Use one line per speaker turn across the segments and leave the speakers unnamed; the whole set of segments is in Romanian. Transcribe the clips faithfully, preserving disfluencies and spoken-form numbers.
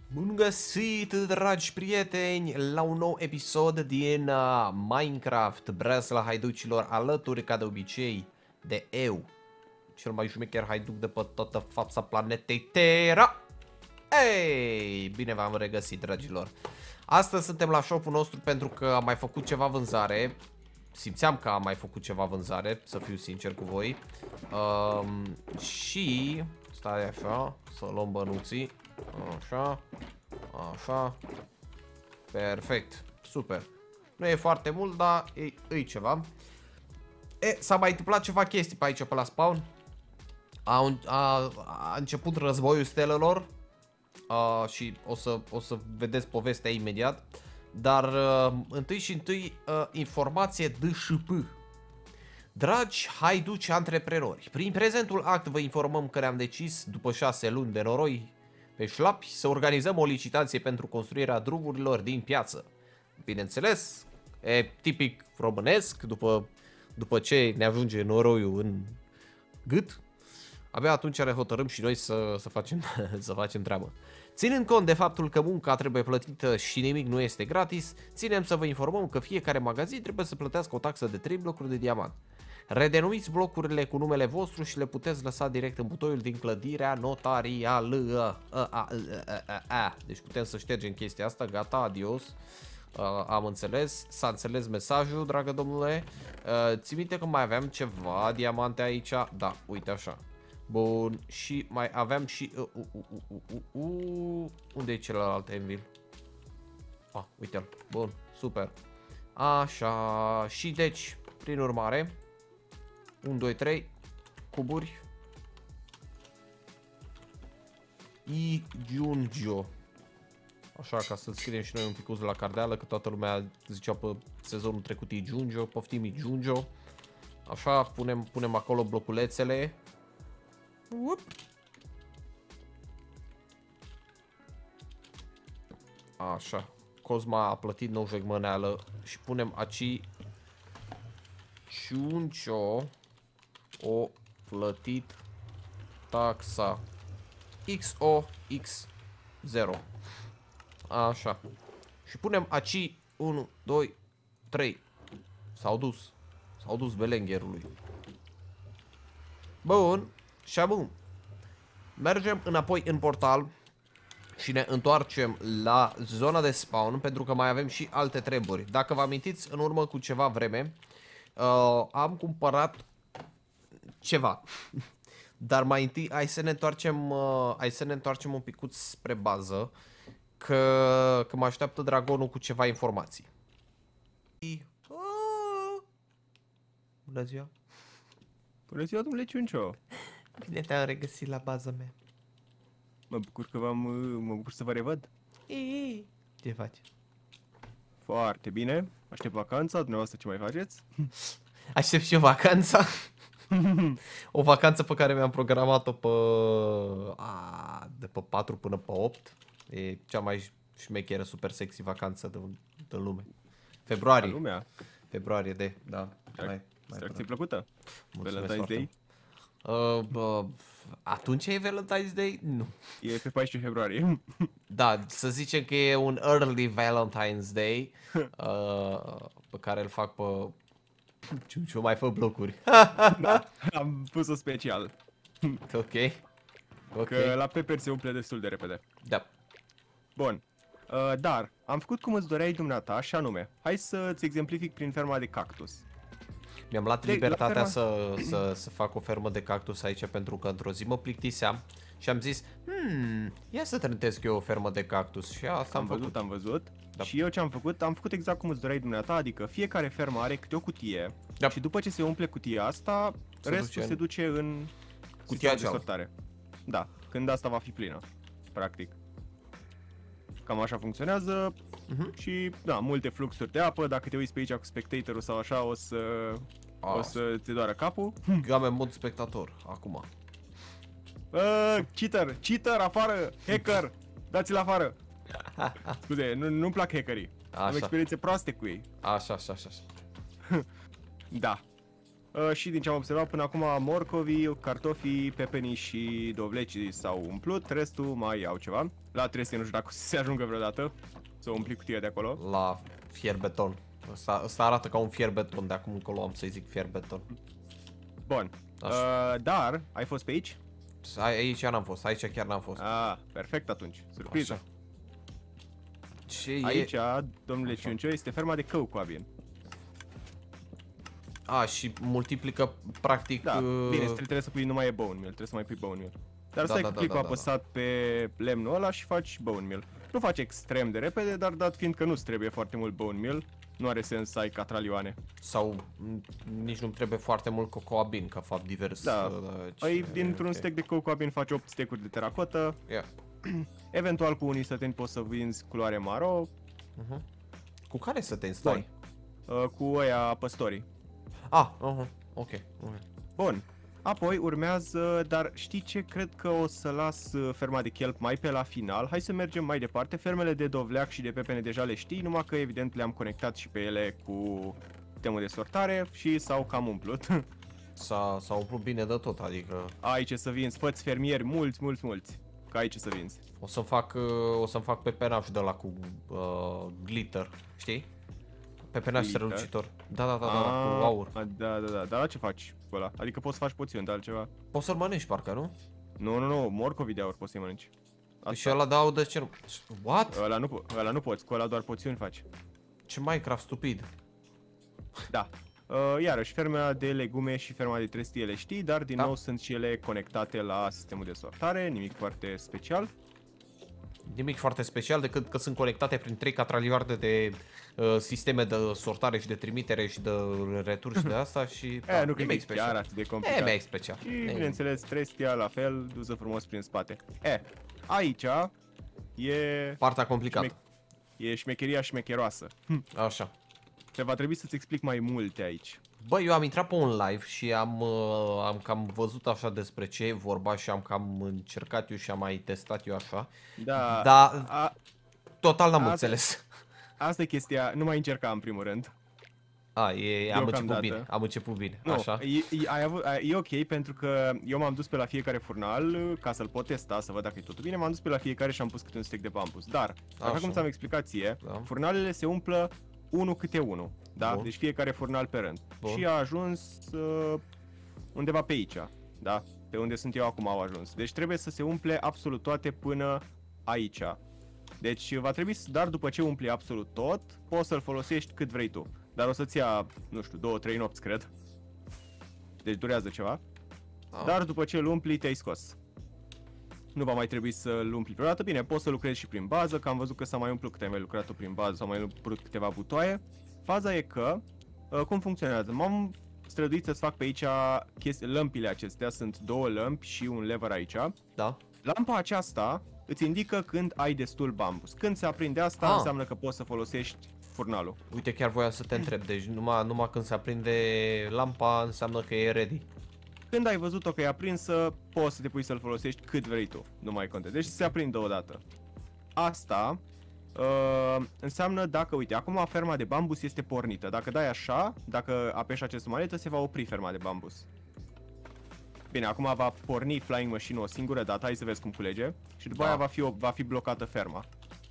Bun găsit, dragi prieteni, la un nou episod din uh, Minecraft Breasla Haiducilor, alături, ca de obicei, de eu, cel mai șmecher haiduc de pe toată fața planetei Terra. Ei, bine v-am regăsit, dragilor. Astăzi suntem la shop-ul nostru pentru că am mai făcut ceva vânzare. Simțeam că am mai făcut ceva vânzare, să fiu sincer cu voi. um, Și stai așa, să luăm bănuții. Așa, așa. Perfect, super. Nu e foarte mult, dar e, e ceva. E, s-a mai întâmplat ceva chestii pe aici, pe la spawn. A, a, a început războiul stelelor. A, și o să, o să vedeți povestea imediat. Dar uh, întâi și întâi uh, informație D S P. Dragi haiduci antreprenori, prin prezentul act vă informăm că ne-am decis, după șase luni de noroi pe șlapi, să organizăm o licitație pentru construirea drumurilor din piață. Bineînțeles, e tipic românesc, după, după ce ne ajunge noroiul în gât, abia atunci ne hotărâm și noi să, să, facem, să facem treabă. Ținând cont de faptul că munca trebuie plătită și nimic nu este gratis, ținem să vă informăm că fiecare magazin trebuie să plătească o taxă de trei blocuri de diamant. Redenumiți blocurile cu numele vostru și le puteți lăsa direct în butoiul din clădirea notarială. Deci putem să ștergem chestia asta, gata, adios. Am înțeles, s-a înțeles mesajul, dragă domnule. Ții minte că mai aveam ceva diamante aici? Da, uite așa. Bun, și mai aveam și... Uh, uh, uh, uh, uh, uh. Unde e celălalt anvil? Ah, uite-l. Bun, super. Așa, și deci, prin urmare, unu, doi, trei, cuburi. Igiungio. Așa, ca să scriem și noi un pic de la cardeală, că toată lumea zicea pe sezonul trecut Igiungio, poftim Igiungio. Așa, punem, punem acolo bloculețele. Up. Așa, Cosma a plătit nou jegmăneală și punem aici Ciuncio o plătit taxa X O X zero. Așa. Și punem aici unu, doi, trei. S-au dus. S-au dus belengherului. Bun. Și bun. Mergem înapoi în portal și ne întoarcem la zona de spawn pentru că mai avem și alte treburi. Dacă vă amintiți, în urmă cu ceva vreme uh, am cumpărat ceva. Dar mai întâi hai să ne întoarcem, uh, hai să ne întoarcem un picuț spre bază, că, că mă așteaptă dragonul cu ceva informații. Bună ziua!
Bună ziua, domnule Ciuncio!
Bine te-am regăsit la baza mea.
Mă bucur că v-am, mă bucur să vă revăd.
Ei, ce faci?
Foarte bine. Aștept vacanța, dumneavoastră ce mai faceți?
Aștept și eu vacanța. O vacanță pe care mi-am programat-o pe... A, de pe patru până pe opt. E cea mai șmecheră, super sexy vacanță din, din lume. Februarie.
Lumea.
Februarie de, da. Mai,
mai ți-e plăcută?
Mulțumesc
Valentine's Day?
Uh, uh, atunci e Valentine's Day? Nu.
E pe paisprezece februarie.
Da, să zicem că e un early Valentine's Day uh, pe care îl fac pe... Ce mai fă blocuri.
Da, am pus-o special.
Ok. Ok.
Că la Pepper se umple destul de repede.
Da.
Bun. Uh, dar am făcut cum îți doreai dumneata, și anume, hai să-ți exemplific prin ferma de cactus.
Mi-am luat
de,
libertatea să, să, să fac o fermă de cactus aici pentru că într-o zi mă plictiseam și am zis, hmm, ia să trântesc eu o fermă de cactus și asta am,
am
făcut.
văzut, am văzut. Da. Și eu ce am făcut? Am făcut exact cum îți doreai dumneata, adică fiecare fermă are câte o cutie, da. Și după ce se umple cutia asta, se restul duce se în... duce în
cutia
de sortare. Da, când asta va fi plină, practic. Cam așa funcționează. Uh-huh. Și da, multe fluxuri de apă. Dacă te uiți pe aici cu spectatorul sau așa, o să A, o să te doară capul.
Eu am în mod spectator acum.
Uh, cheater, cheater, afară, hacker, dați-l afară. Scuze, nu, nu-mi plac hackerii. Așa. Am experiențe proaste cu ei.
Așa, așa, așa.
Da. Uh, și din ce am observat până acum, morcovii, cartofii, pepenii și dovlecii s-au umplut, restul mai au ceva. La trestie nu știu dacă o să se ajungă vreodată să umpli cutia de acolo.
La fier beton. Asta, asta arată ca un fier beton, de acum încolo am să-i zic fier beton.
Bun. Uh, dar, ai fost pe aici?
Aici n-am fost, aici chiar n-am fost.
Ah, perfect atunci, surpriză.
Așa. Ce
Aici,
e?
domnule Ciuncio, este ferma de cău cu abin.
A, și multiplică practic...
Da,
uh...
bine, trebuie să pui numai e bone meal, trebuie să mai pui bone meal. Dar
Da,
stai
da,
cu
da,
clicul
da, da,
apăsat pe lemnul ăla și faci bone meal. Nu faci extrem de repede, dar dat fiind că nu-ți trebuie foarte mult bone meal, nu are sens să ai catralioane.
Sau nici nu trebuie foarte mult cocoabin, ca fapt divers.
Da,
uh, ce...
ai dintr-un
ok.
steak de cocoabin faci opt steak-uri de teracotă.
Yeah.
Eventual cu unii săteni poți să vinzi culoare maro.
Uh-huh. Cu care să te stai?
Uh, cu ăia păstorii.
Ah, uh-huh. Ok, ok.
Bun. Apoi urmează, dar știi ce? Cred că o să las uh, ferma de chelp mai pe la final. Hai să mergem mai departe. Fermele de dovleac și de pepene deja le știi, numai că evident le-am conectat și pe ele cu sistemul de sortare și s-au cam umplut.
S-a, s-a umplut bine de tot, adică...
Ai ce să vinzi, fă-ți fermieri mulți, mulți, mulți. Că ai ce să vinzi.
O să-mi fac, uh, o să-mi fac pepenaș de la cu uh, glitter, știi? Pepenaș
Glitter?
strălucitor. Da, da, da, da, da,
Ah,
cu aur.
Da, da, da. Dar la ce faci cu ăla? Adică poți să faci poțiuni de altceva.
Poți să-l mănânci, parcă, nu?
Nu, nu, nu, morcovi de aur poți să-i mănânci. Asta.
Și ăla dau de ce nu... What?
Ăla nu, po- ăla nu poți, cu ăla doar poțiuni faci.
Ce Minecraft stupid.
Da. Uh, iarăși, ferma de legume și ferma de trestie le știi, dar din
Da.
nou sunt și ele conectate la sistemul de sortare, nimic foarte special.
Nimic foarte special decât că sunt conectate prin trei catralioarde de uh, sisteme de sortare și de trimitere și de retur și de asta și...
Da, e, nu cred că e chiar atât de
E
complicat.
mai special.
Și,
E-
bineînțeles, trestia la fel, dusă frumos prin spate. E, aici e,
Partea complicată.
e șmecheria șmecheroasă.
Așa.
Ce va trebui să-ți explic mai multe aici.
Bă, eu am intrat pe un live și am, uh, am cam văzut așa despre ce e vorba și am cam încercat eu și am mai testat eu așa.
Da,
Da,
a,
total n-am
asta-
înțeles.
asta e chestia, nu mai încerca în primul rând.
A, e, am început
Deocamdată.
bine, am început bine,
Nu,
așa.
E, e, ai avut, ai- e ok pentru că eu m-am dus pe la fiecare furnal ca să-l pot testa, să văd dacă e totul bine, m-am dus pe la fiecare și am pus câte un steak de bambus. Dar, așa,
Așa.
cum ți-am explicat ție,
Da.
furnalele se umplă unul câte unul, da?
Bun.
Deci fiecare furnal pe rând.
Bun.
Și a ajuns uh, undeva pe aici, da? Pe unde sunt eu acum au ajuns. Deci trebuie să se umple absolut toate până aici. Deci va trebui, să- dar după ce umpli absolut tot, poți să-l folosești cât vrei tu. Dar o să-ți ia, nu știu, două, trei nopți, cred. Deci durează ceva.
Ah.
Dar după ce îl umpli, te-ai scos. Nu va mai trebui să-l umpli vreodată. Bine, poți să lucrezi și prin bază, că am văzut că s-a mai umplut câte ai mai lucrat tu prin bază, s-au mai umplut câteva butoaie. Faza e că, uh, cum funcționează? M-am străduit să-ți fac pe aici chesti- lămpile acestea, sunt două lămpi și un lever aici.
Da.
Lampa aceasta îți indică când ai destul bambus. Când se aprinde asta,
Ah.
înseamnă că poți să folosești furnalul.
Uite, chiar voiam să te întreb, deci numai, numai când se aprinde lampa înseamnă că e ready.
Când ai văzut-o că e aprinsă, poți să te pui să-l folosești cât vrei tu, nu mai contează. Deci se aprinde odată. Asta uh, înseamnă dacă, uite, acum ferma de bambus este pornită. Dacă dai așa, dacă apeși această manetă, se va opri ferma de bambus. Bine, acum va porni Flying Machine o singură dată, hai să vezi cum culege. Și după
Da.
aia va fi, o, va fi blocată ferma.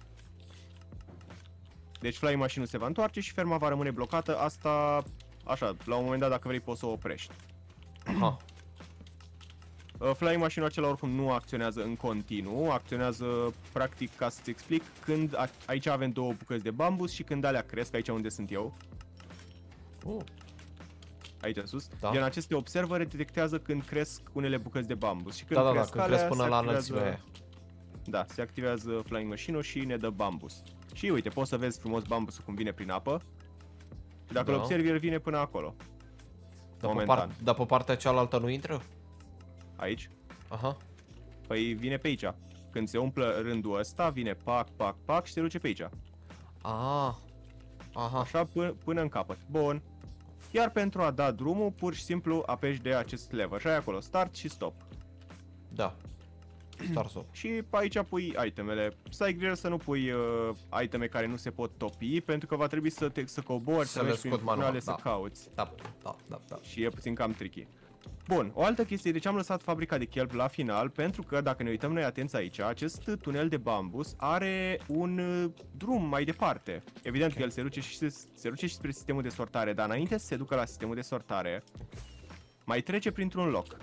Deci Flying Machine-ul se va întoarce și ferma va rămâne blocată. Asta, așa, la un moment dat, dacă vrei, poți să o oprești.
Aha.
Uh, Flying Machine-ul acela oricum nu acționează în continuu, acționează practic, ca să-ți explic, când a, aici avem două bucăți de bambus și când alea cresc, aici unde sunt eu,
Uh.
aici sus,
Da.
gen aceste observere detectează când cresc unele bucăți de bambus și când
Da, da, da,
cresc
când
alea,
cresc până
se
la
activează-
înălțimea aia.
Da, se activează Flying Machine-ul și ne dă bambus. Și uite, poți să vezi frumos bambusul cum vine prin apă. Dacă
Da.
îl observi, el vine până acolo.
Dar pe,
Momentan.
par, dar pe partea cealaltă nu intră?
Aici.
Aha.
Păi vine pe aici. Când se umplă rândul ăsta, vine pac, pac, pac și se duce pe aici.
Ah. Aha.
Așa până, până în capăt. Bun. Iar pentru a da drumul, pur și simplu apeși de acest lever. Și ai acolo start și stop.
Da. Stars-o.
Și aici pui itemele. Să ai grijă să nu pui uh, iteme care nu se pot topi, pentru că va trebui să te să cobori, să,
Să le
mergi prin
scot manual,
furnale,
da.
să cauți.
Da, da, da, da.
Și e puțin cam tricky. Bun, o altă chestie, de ce am lăsat fabrica de kelp la final, pentru că dacă ne uităm noi atenți aici, acest tunel de bambus are un uh, drum mai departe. Evident
Ok.
că el se duce, și se, se duce și spre sistemul de sortare, dar înainte să se ducă la sistemul de sortare, mai trece printr-un loc.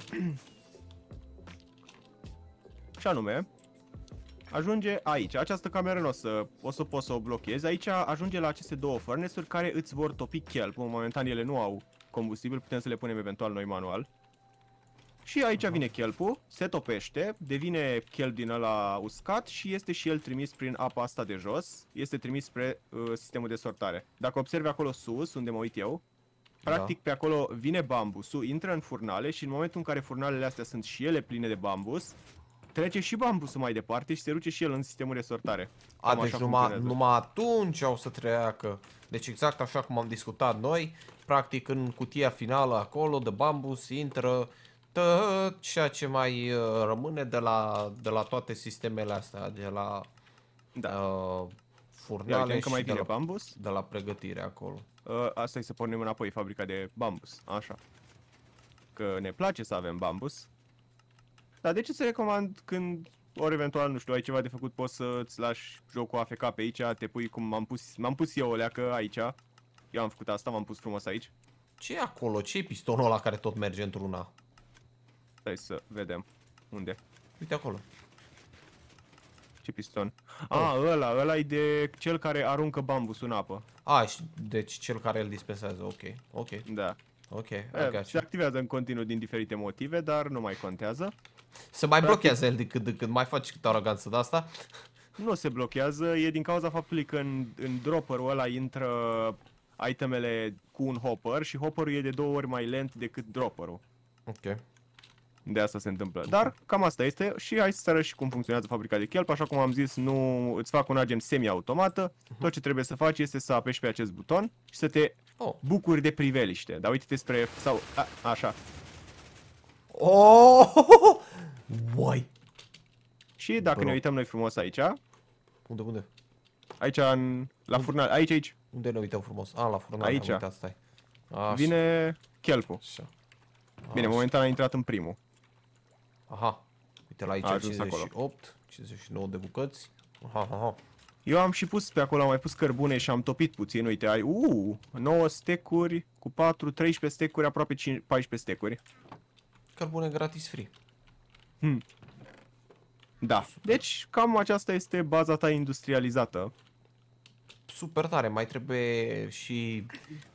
Și anume, ajunge aici. Această cameră nu o să, o să poți să o blochezi. Aici ajunge la aceste două furnace-uri care îți vor topi kelp. În momentan ele nu au combustibil, putem să le punem eventual noi manual. Și aici vine kelpul, se topește, devine kelp din ăla uscat și este și el trimis prin apa asta de jos. Este trimis spre uh, sistemul de sortare. Dacă observi acolo sus, unde mă uit eu, practic pe acolo vine bambusul, intră în furnale și în momentul în care furnalele astea sunt și ele pline de bambus, trece și bambusul mai departe și se duce și el în sistemul de sortare.
A,
Cam
deci
așa
numai,
funcționează.
numai atunci au să treacă. Deci exact așa cum am discutat noi, practic în cutia finală acolo de bambus intră tot ceea ce mai uh, rămâne de la, de la toate sistemele astea, de la
Da.
uh,
Ia
furnale
uite, încă
și
mai
de
vine
la,
bambus.
de la pregătire acolo.
Uh, asta e să pornim înapoi fabrica de bambus. Așa. Că ne place să avem bambus. Dar de ce să recomand când, ori eventual, nu știu, ai ceva de făcut, poți să-ți lași jocul A F K pe aici, te pui cum m-am pus, m-am pus eu o leacă aici. Eu am făcut asta, m-am pus frumos aici.
Ce e acolo? Ce e pistonul ăla care tot merge într-una?
Stai să vedem. Unde?
Uite acolo.
Ce piston? Ah, ăla, ăla e de cel care aruncă bambusul în apă.
A, și deci cel care îl dispensează, ok, ok,
Da.
ok, I
E,
got
se
you.
activează în continuu din diferite motive, dar nu mai contează.
Se mai
Practic-
blochează el de cât de cât, mai faci câte aroganță de asta?
Nu se blochează, e din cauza faptului că în, în dropperul ăla intră itemele cu un hopper și hopperul e de două ori mai lent decât dropperul.
Ok.
De asta se întâmplă. Dar cam asta este și hai să arăt și cum funcționează fabrica de kelp. Așa cum am zis, nu îți fac un agent semi-automată. Tot ce trebuie să faci este să apeși pe acest buton și să te
Oh.
bucuri de priveliște. Dar uite-te spre... sau... A, așa.
Oh! Uai!
Și dacă
Bro.
ne uităm noi frumos aici,
Unde, unde?
aici în, la furnal, aici, aici,
Unde ne uităm frumos? A, la furnale,
Aici.
am uitat, stai. Așa.
vine kelpul.
Așa.
Bine,
Așa.
momentan a intrat în primul.
Aha. Uite la aici
A ajuns
cincizeci și opt, cincizeci și nouă de bucăți. Aha, aha.
Eu am și pus pe acolo, am mai pus cărbune și am topit puțin, uite, ai, uuu, nouă stecuri cu patru, treisprezece stecuri, aproape cinci, paisprezece stecuri.
Cărbune gratis free.
Da, deci cam aceasta este baza ta industrializată.
Super tare, mai trebuie și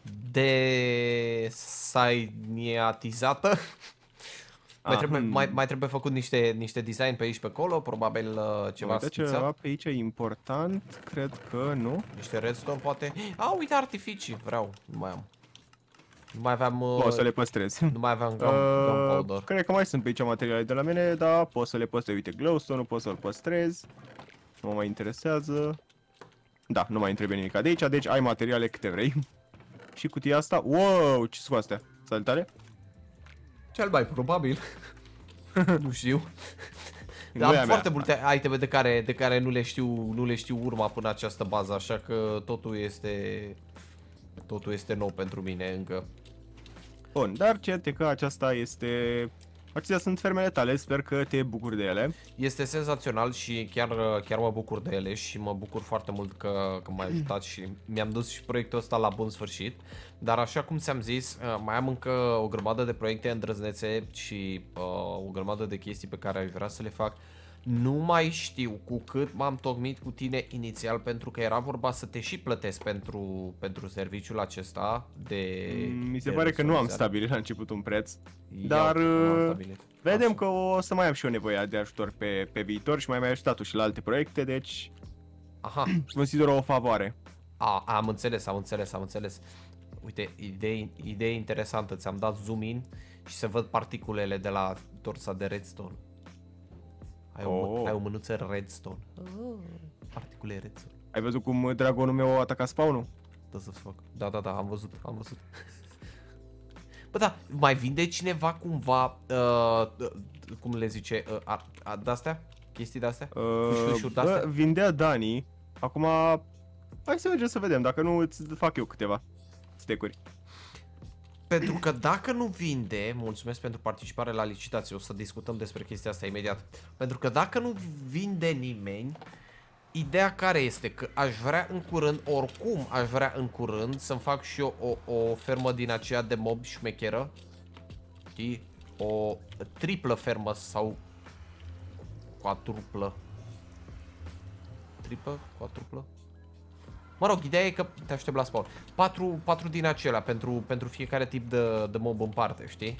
desainiatizată. Mai
Ah,
trebuie,
hmm.
mai, mai trebuie făcut niște, niște design pe aici pe acolo, probabil uh, ceva
Uite
schițat.
ceva pe aici e important, cred că nu.
Niște redstone poate. A, uite artificii, vreau, nu mai am. Nu mai aveam, uh,
Poți să le păstrezi.
nu mai aveam gum,
Uh,
gunpowder.
cred că mai sunt pe aici materiale de la mine, dar poți să le păstrezi. Uite, glowstone-ul poți să-l păstrezi. Nu mă mai interesează. Da, nu mai îmi trebuie nimic de aici, deci ai materiale câte vrei. Și cutia asta, wow, ce sunt astea? Salutare?
Cel mai probabil. Nu știu.
Nu
Am
e a mea.
foarte multe iteme de care, de care nu le știu, nu le știu urma până această bază, așa că totul este totul este nou pentru mine încă.
Bun, dar cert e că aceasta este... Acestea sunt fermele tale, sper că te bucuri de ele.
Este senzațional și chiar, chiar mă bucur de ele și mă bucur foarte mult că, că m-ai ajutat și mi-am dus și proiectul ăsta la bun sfârșit. Dar așa cum ți-am zis, mai am încă o grămadă de proiecte îndrăznețe și uh, o grămadă de chestii pe care aș vrea să le fac. Nu mai știu cu cât m-am tocmit cu tine inițial, pentru că era vorba să te și plătesc pentru, pentru serviciul acesta de...
Mi se
de
pare că nu am
resorzare.
stabilit la început un preț.
Iau,
Dar,
nu am
uh,
stabilit.
Vedem
Așa.
că o să mai am și eu nevoie de ajutor pe, pe viitor și mai mai ajutat și la alte proiecte, deci
Aha.
consider o favoare.
A, am înțeles, am înțeles, am înțeles. Uite, idee, idee interesantă, ți-am dat zoom in și să văd particulele de la torța de redstone. Ai o,
Oh.
ai o mânuță redstone. Particule redstone.
Ai văzut cum dragonul meu a atacat spawnul?
Da să fac. Da, da, da, am văzut, am văzut. Bă, da, mai vinde cineva cumva, uh, cum le zice, uh, de-astea? Chestii de-astea?
Uh, bă, vindea Dani. Acum, hai să mergem să vedem, dacă nu îți fac eu câteva stecuri.
Pentru că dacă nu vinde, mulțumesc pentru participare la licitație, o să discutăm despre chestia asta imediat. Pentru că dacă nu vinde nimeni, ideea care este? Că aș vrea în curând, oricum aș vrea în curând să-mi fac și eu o, o fermă din aceea de mob șmecheră. Știi? O triplă fermă sau quadruplă. Triplă? Quadruplă? Mă rog, ideea e că te aștept la spawn. Patru, patru din acelea pentru, pentru fiecare tip de, de mob în parte, știi?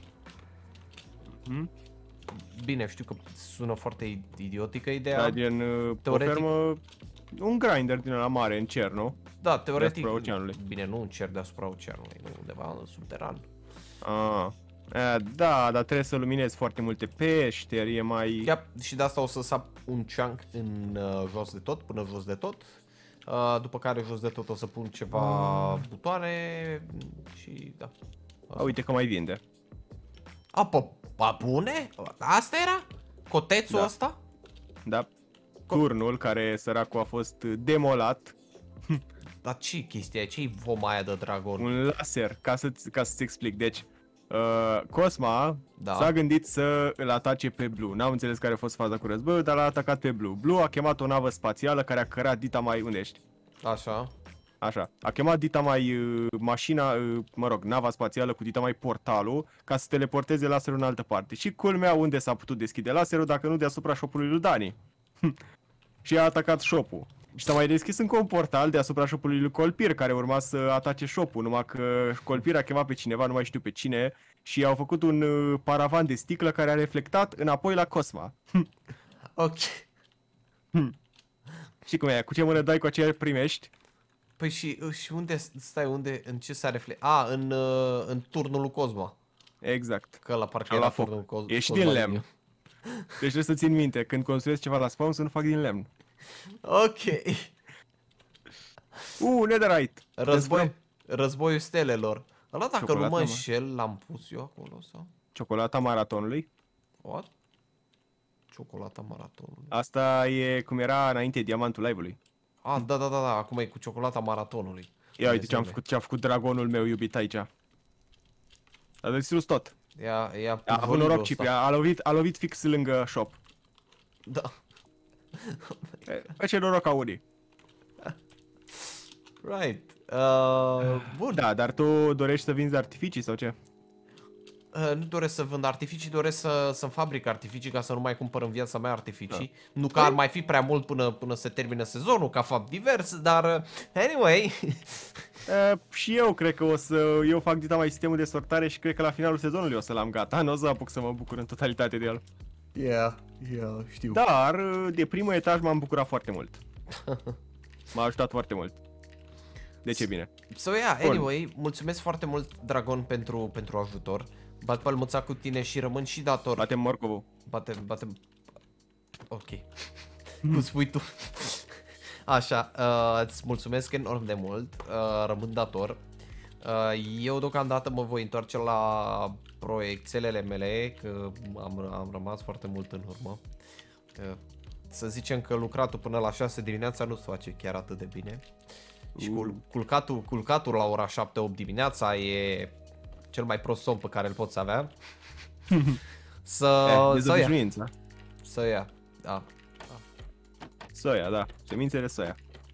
Hmm?
Bine, știu că sună foarte idiotică ideea.
Da, din teoretic, o fermă, un grinder din ăla mare în cer, nu?
Da, teoretic.
Deasupra oceanului.
Bine, nu în cer deasupra oceanului, nu undeva în subteran.
Ah. A, da, dar trebuie să luminezi foarte multe peșteri, e mai...
Chiar, și de asta o să sap un chunk în uh, jos de tot, până jos de tot. Uh, după care jos de tot o să pun ceva uh. butoane și da.
A, uite că mai vinde.
A, pa, pa bune? Asta era? Cotețul
da.
ăsta?
Da. Turnul care, săracul, a fost demolat.
Dar ce chestia e? Ce-i voma aia de dragon?
Un laser, ca să-ți ca să explic. Deci, uh, Cosma
da.
s-a gândit să îl atace pe Blue. N-am înțeles care a fost faza cu războiul, dar l-a atacat pe Blue. Blue a chemat o navă spațială care a cărat dita mai... Unde ești?
Așa.
Așa. A chemat dita mai uh, mașina, uh, mă rog, nava spațială cu dita mai portalul ca să teleporteze laserul în altă parte. Și culmea, unde s-a putut deschide laserul dacă nu deasupra shop-ului lui Dani. Și a atacat shop-ul. Și s-a mai deschis încă un portal deasupra shop-ului lui Colpir, care urma să atace shop-ul, numai că Colpir a chemat pe cineva, nu mai știu pe cine, și au făcut un uh, paravan de sticlă care a reflectat înapoi la Cosma.
Ok.
Și cum e? Cu ce mână dai, cu aceea primești?
Păi și, și unde stai, unde, în ce s-a reflectat? A, în, uh, în turnul lui Cosma.
Exact.
Că la parcă
la
era
foc.
turnul Cosma.
Ești din lemn. Deci trebuie să țin minte, când construiesc ceva la spawn să nu fac din lemn.
Ok.
Uh, netherite.
Război, războiul stelelor. Ăla dacă
Ciocolata,
nu mă
mă.
înșel, l-am pus eu acolo sau?
Ciocolata maratonului.
What? Ciocolata maratonului.
Asta e cum era înainte diamantul live-ului.
Ah, da, da, da, da, acum e cu ciocolata maratonului.
Ia uite ce am făcut, ce a făcut dragonul meu iubit aici. A deschis tot.
Ia, ia
A avut noroc Cipi, a, a lovit, a lovit fix lângă shop.
Da.
E, ce noroc au unii.
Right. Uh, bun.
Da, dar tu dorești să vinzi artificii sau ce?
Uh, nu doresc să vând artificii, doresc să, să-mi fabric artificii ca să nu mai cumpăr în viața mea artificii. Da. Nu că ar mai fi prea mult până, până se termină sezonul, ca fapt divers, dar uh, anyway.
Uh, și eu cred că o să, eu fac dita mai sistemul de sortare și cred că la finalul sezonului o să l-am gata. Nu o să apuc să mă bucur în totalitate de el.
Yeah, yeah, știu.
Dar de primul etaj m-am bucurat foarte mult. M-a ajutat foarte mult. De ce bine.
So yeah, anyway, mulțumesc foarte mult, Dragon, pentru, pentru ajutor. Bat pălmuța cu tine și rămân și dator.
Batem morcovul.
Batem, batem. Ok. Cum spui tu. Așa, uh, îți mulțumesc enorm de mult, uh, rămân dator. Uh, eu deocamdată mă voi întoarce la proiectelele mele, că am, am rămas foarte mult în urmă. Uh, să zicem că lucratul până la șase dimineața nu se face chiar atât de bine. Uh. Și cul, culcatul, culcatul la ora șapte opt dimineața e cel mai prost somn pe care îl poți avea. Să,
eh,
să ia. Să ia, da.
Soia, da. Semințele soia.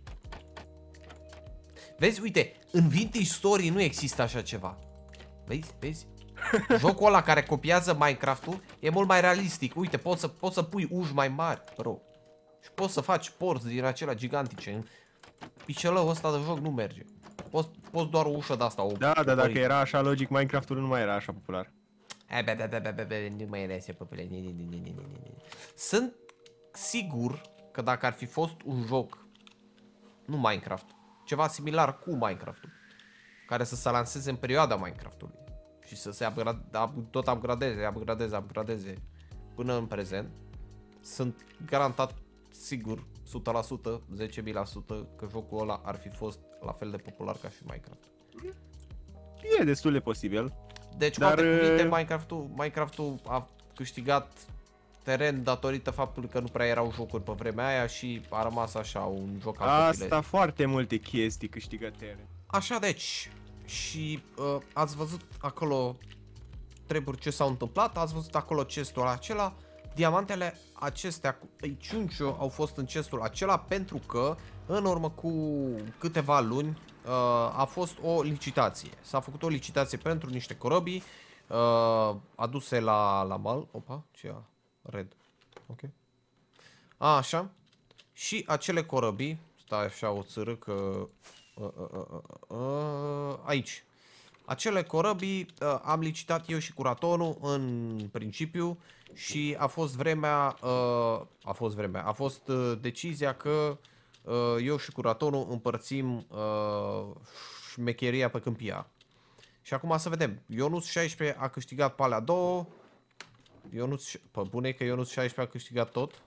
Vezi, uite, în Vintage Story nu există așa ceva. Vezi, vezi? Jocul ăla care copiază Minecraft-ul e mult mai realistic. Uite, poți să, poți să pui uși mai mari, bro. Și poți să faci porți din acelea gigantice. Picelăul ăsta de joc nu merge. Poți, poți doar o ușă de-asta. O,
da,
o
dar dacă era așa logic, Minecraft-ul nu mai era așa popular.
E, be, be, be, be, be, nu mai era așa popular. Sunt sigur că dacă ar fi fost un joc, nu Minecraft, ceva similar cu Minecraft-ul, care să se lanseze în perioada Minecraft-ului și să se upgrade, tot upgradeze, upgradeze, upgradeze până în prezent, sunt garantat sigur, o sută la sută, zece mii la sută că jocul ăla ar fi fost la fel de popular ca și Minecraft.
E destul de posibil.
Deci,
Dar,
cu alte cuvinte,
uh,
Minecraft-ul, Minecraft-ul a câștigat teren datorită faptului că nu prea erau jocuri pe vremea aia și a rămas așa un joc al copilării.
Asta foarte multe chestii câștigă teren.
Așa deci, și uh, ați văzut acolo treburi ce s-au întâmplat, ați văzut acolo chestul acela, diamantele acestea cu Ciuncio au fost în chestul acela pentru că în urmă cu câteva luni uh, a fost o licitație. S-a făcut o licitație pentru niște corăbii uh, aduse la, la mal. Opa, ce ia? Red. Ok. A, așa. Și acele corăbii, stai așa o țără că... Uh, uh, uh, uh, uh, aici. Acele corăbii uh, am licitat eu și curatorul în principiu și a fost vremea, uh, a fost vremea, a fost uh, decizia că uh, eu și curatorul împărțim uh, șmecheria pe câmpia. Și acum să vedem, Ionuț șaisprezece a câștigat pe alea două, Ionuț, pe bune că Ionuț șaisprezece a câștigat tot.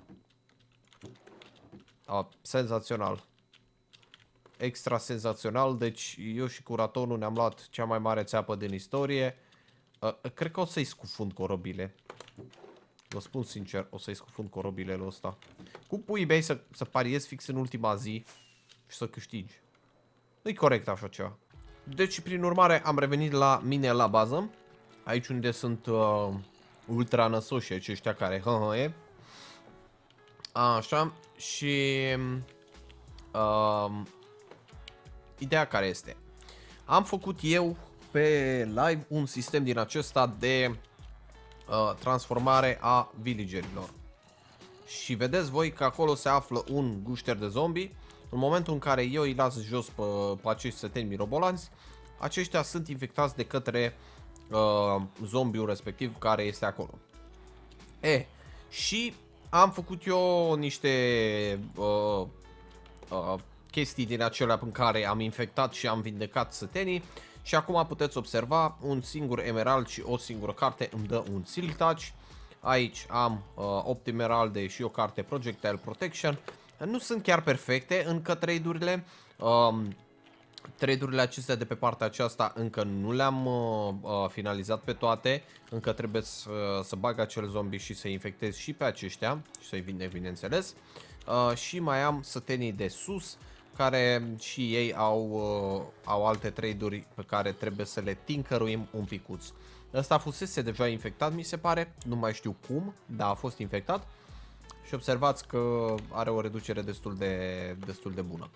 A, senzațional. Extra senzațional, deci eu și curatorul ne-am luat cea mai mare țeapă din istorie. Uh, cred că o să-i scufund corobile. Vă spun sincer, o să-i scufund corobilele ăsta. Cum pui mei să, să pariezi fix în ultima zi și să câștigi? Nu-i corect așa ceva. Deci, prin urmare, am revenit la mine la bază. Aici unde sunt uh, ultra năsoși aceștia care hă-hăie. Așa, și... Uh, ideea care este? Am făcut eu pe live un sistem din acesta de uh, transformare a villagerilor. Și vedeți voi că acolo se află un gușter de zombie. În momentul în care eu îi las jos pe, pe acești săteni mirobolanți, aceștia sunt infectați de către uh, zombiul respectiv care este acolo. E, și am făcut eu niște uh, uh, chestii din acelea în care am infectat și am vindecat sătenii. Și acum puteți observa, un singur emerald și o singură carte îmi dă un silk touch. Aici am uh, opt emeralde și o carte projectile protection. Nu sunt chiar perfecte încă trade-urile. Um, Trade-urile acestea de pe partea aceasta încă nu le-am uh, uh, finalizat pe toate. Încă trebuie să, uh, să bag acel zombie și să infectez și pe aceștia și să-i vindec, bineînțeles. Uh, și mai am sătenii de sus, care și ei au, uh, au alte trade-uri pe care trebuie să le tinkăruim un picuț. Ăsta fusese deja infectat, mi se pare, nu mai știu cum, dar a fost infectat. Și observați că are o reducere destul de, destul de bună.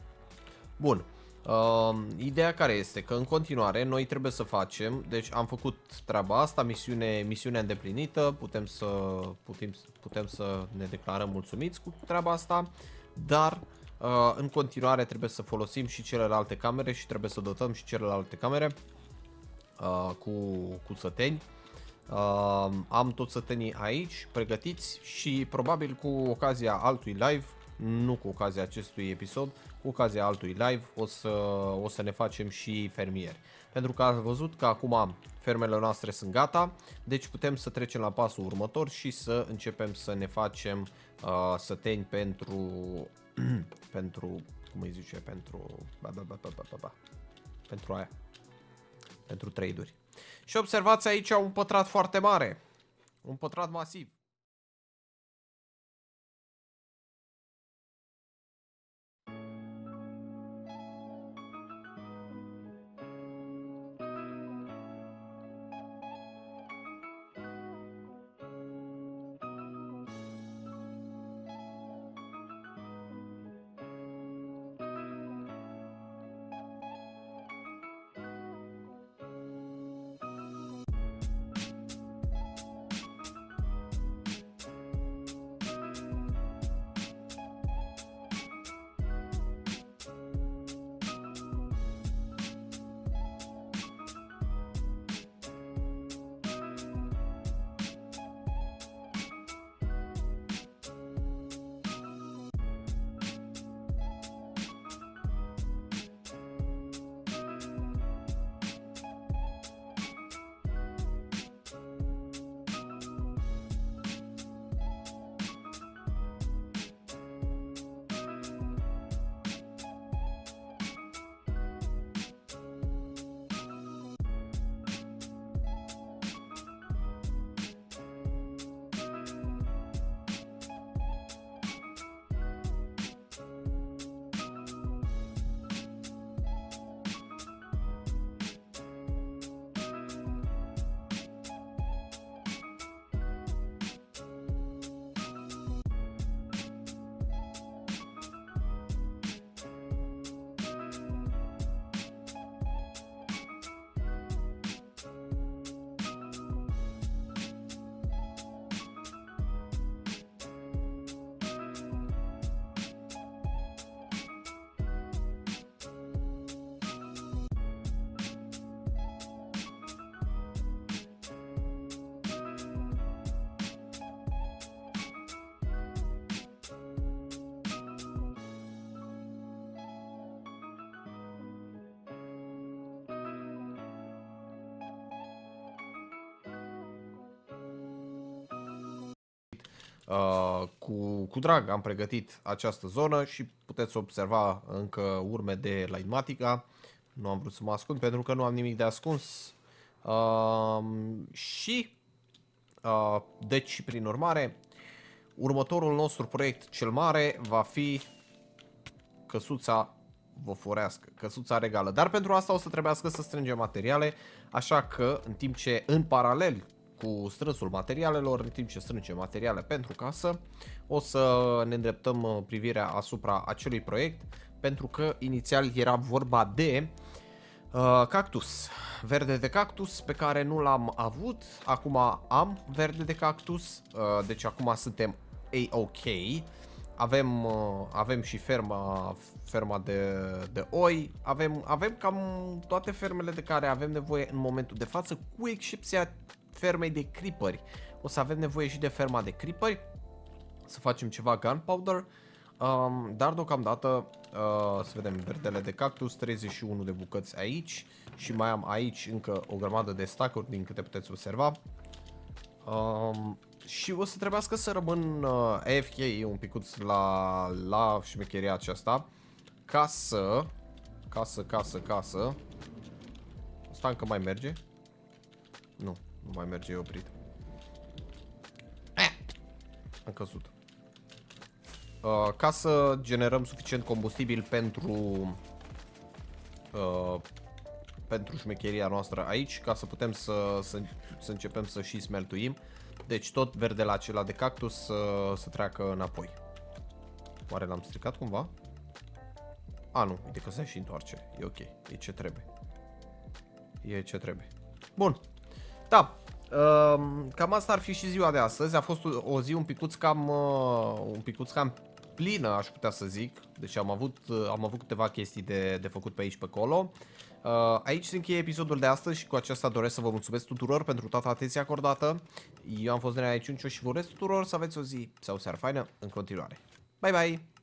Bun. Uh, ideea care este că în continuare noi trebuie să facem, deci am făcut treaba asta, misiune, misiune îndeplinită, putem să, putem, putem să ne declarăm mulțumiți cu treaba asta, dar uh, în continuare trebuie să folosim și celelalte camere și trebuie să dotăm și celelalte camere uh, cu, cu săteni. Uh, am toți sătenii aici pregătiți și probabil cu ocazia altui live, nu cu ocazia acestui episod, cu ocazia altui live o să, o să ne facem și fermieri. Pentru că ați văzut că acum fermele noastre sunt gata, deci putem să trecem la pasul următor și să începem să ne facem uh, săteni pentru, pentru, cum îi zice, pentru, ba, ba, ba, ba, ba, ba, pentru aia, pentru trade-uri. Și observați aici un pătrat foarte mare, un pătrat masiv. Uh, cu, cu drag am pregătit această zonă și puteți observa încă urme de Lightmatica. Nu am vrut să mă ascund pentru că nu am nimic de ascuns. Uh, și uh, deci, prin urmare, următorul nostru proiect cel mare va fi căsuța voforească, căsuța regală. Dar pentru asta o să trebuiască să strângem materiale, așa că în timp ce în paralel cu strânsul materialelor, în timp ce strângem materiale pentru casă, o să ne îndreptăm privirea asupra acelui proiect, pentru că inițial era vorba de uh, cactus, verde de cactus pe care nu l-am avut, acum am verde de cactus, uh, deci acum suntem A-OK. Avem, uh, avem și ferma, ferma de, de oi, avem, avem cam toate fermele de care avem nevoie în momentul de față, cu excepția fermei de creeperi. O să avem nevoie și de ferma de creeperi, să facem ceva gunpowder, um, dar deocamdată, uh, să vedem, verdele de cactus, treizeci și unu de bucăți aici și mai am aici încă o grămadă de stack-uri din câte puteți observa. Um, și o să trebuiască să rămân uh, A F K un picuț la, la șmecheria aceasta, ca să, ca să, ca să, ca să, asta încă mai merge? Nu, nu mai merge, e oprit. Eh, am căzut. Uh, ca să generăm suficient combustibil pentru, uh, pentru șmecheria noastră aici, ca să putem să, să, să începem să și smeltuim. Deci tot verdele acela de cactus să, să treacă înapoi. Oare l-am stricat cumva? A, nu, uite că se și întoarce. E ok, e ce trebuie. E ce trebuie. Bun. Da, um, cam asta ar fi și ziua de astăzi. A fost o zi un picuț cam, uh, un picuț cam plină, aș putea să zic. Deci am avut, uh, am avut câteva chestii de, de făcut pe aici, pe acolo. Uh, aici se încheie episodul de astăzi și cu acesta doresc să vă mulțumesc tuturor pentru toată atenția acordată. Eu am fost Nenea Ciuncio și vă urez tuturor să aveți o zi sau o seară faină în continuare. Bye bye!